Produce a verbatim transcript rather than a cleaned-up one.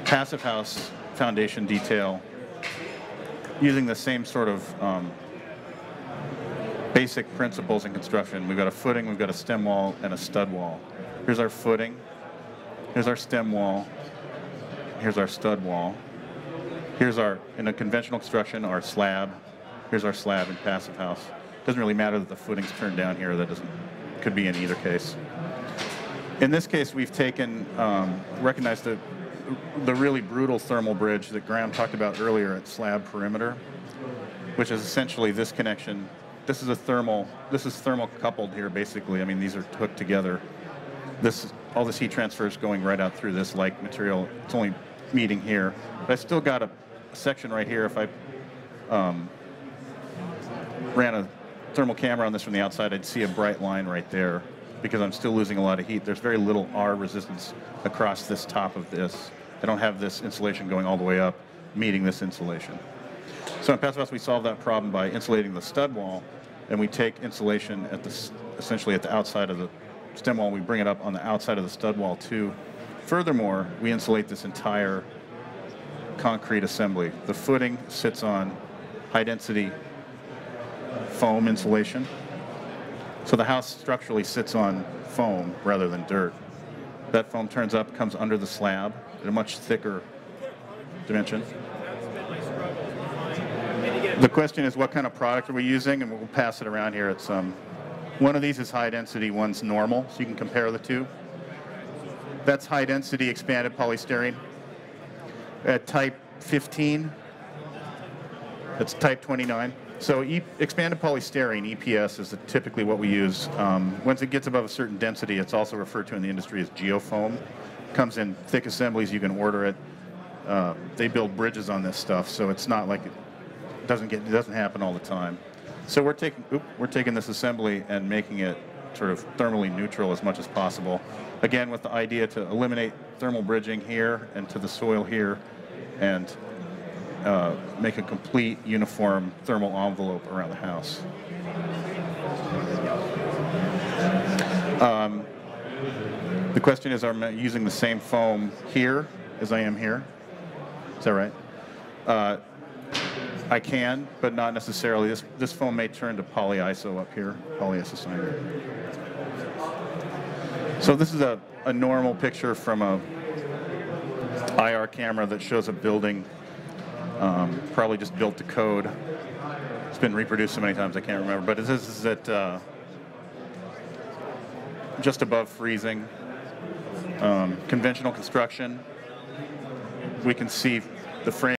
passive house foundation detail using the same sort of um, basic principles in construction. We've got a footing, we've got a stem wall, and a stud wall. Here's our footing, here's our stem wall, here's our stud wall. Here's our, in a conventional construction, our slab. Here's our slab in passive house. Doesn't really matter that the footing's turned down here. That doesn't, could be in either case. In this case, we've taken, um, recognized the, the really brutal thermal bridge that Graham talked about earlier at slab perimeter, which is essentially this connection. This is a thermal, this is thermal coupled here, basically. I mean, these are hooked together. This, all this heat transfer is going right out through this like material. It's only meeting here. But I still got a section right here. If I um, ran a thermal camera on this from the outside, I'd see a bright line right there because I'm still losing a lot of heat. There's very little R resistance across this top of this. I don't have this insulation going all the way up, meeting this insulation. So in passive house, we solve that problem by insulating the stud wall, and we take insulation at the, essentially at the outside of the stem wall, and we bring it up on the outside of the stud wall too. Furthermore, we insulate this entire concrete assembly. The footing sits on high-density foam insulation. So the house structurally sits on foam rather than dirt. That foam turns up, comes under the slab at a much thicker dimension. The question is, what kind of product are we using? And we'll pass it around here. It's um, one of these is high-density, one's normal, so you can compare the two. That's high-density expanded polystyrene. At type fifteen, that's type twenty-nine. So e expanded polystyrene, E P S, is typically what we use. Um, once it gets above a certain density, it's also referred to in the industry as geofoam. Comes in thick assemblies, you can order it. Uh, they build bridges on this stuff, so it's not like it doesn't get, it doesn't happen all the time. So we're taking, oop, we're taking this assembly and making it sort of thermally neutral as much as possible. Again, with the idea to eliminate thermal bridging here and to the soil here, and uh, make a complete uniform thermal envelope around the house. Um, the question is, am I using the same foam here as I am here? Is that right? Uh, I can, but not necessarily. This, this foam may turn to polyiso up here, polyisocyanated. So this is a, a normal picture from a I R camera that shows a building, um, probably just built to code. It's been reproduced so many times I can't remember, but this is at uh, just above freezing. Um, conventional construction. We can see the frame